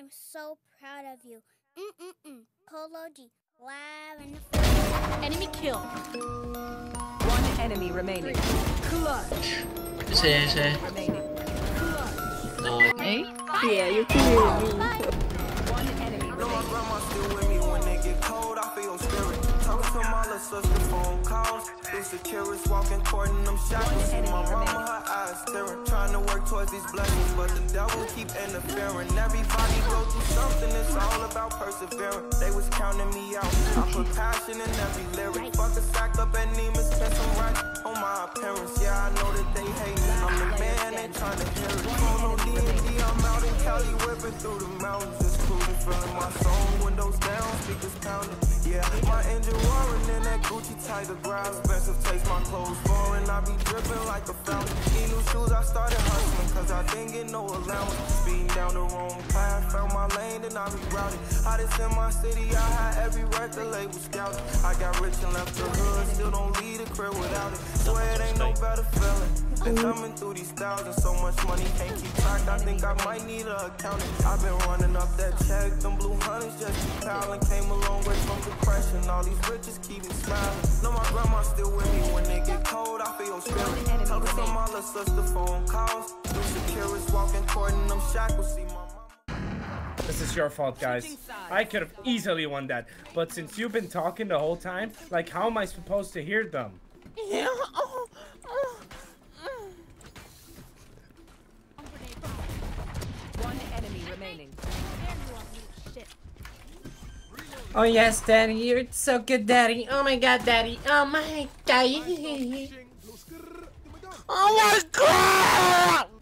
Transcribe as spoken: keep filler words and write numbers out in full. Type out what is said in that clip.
I'm so proud of you. Mm-mm-mm. Polo G. Live in the front. Enemy kill. One enemy remaining. Clutch. Say, say. No. Eh? Yeah, you kill me. One enemy Know my remaining. grandma still with me when they get cold. I feel spirit. Talking to my little sister, phone calls. Through securities, walking, courting them shackles. See my mama, her eyes staring. Trying to work towards these blessings, but the devil keep interfering. Everybody go through something, it's all about persevering. They was counting me out. I put passion in every lyric. Fuck a sack up at Neiman's, spent some right on my appearance. Yeah, I know that they hate me. I'm the man, they trying to hear it. Phone on D and D, I'm out in Cali, whipping through the mountains. Just cruising, feeling my soul. Windows down, speakers pounding. Yeah, my engine roaring in that Gucci Tiger grab. Expensive takes my clothes foreign. I be dripping like a fountain. Need new shoes, I started hustling, cause I didn't get no allowance. Speeding down the wrong path, found my lane, then I rerouted. Hottest in my city, I had every record label scouted. I got rich and left the hood, still don't leave the crib without it. Swear it ain't no better feeling. Been coming through these thousands, so much money can't keep track. I think I might need an accountant. I've been running up that check, them blue hunters just keep piling. Came a long way from depression, all these riches keep me smiling. Know my grandma still with me when they get cold, I feel spirit. Talking to my little sister, phone calls. Through securities, walking, courting them shackles. See my mama. This is your fault, guys. I could have easily won that, but since you've been talking the whole time, like, how am I supposed to hear them? Yeah. Oh, oh. One enemy remaining. Oh yes, Daddy, you're so good, Daddy. Oh my God, Daddy. Oh my God. Oh my God!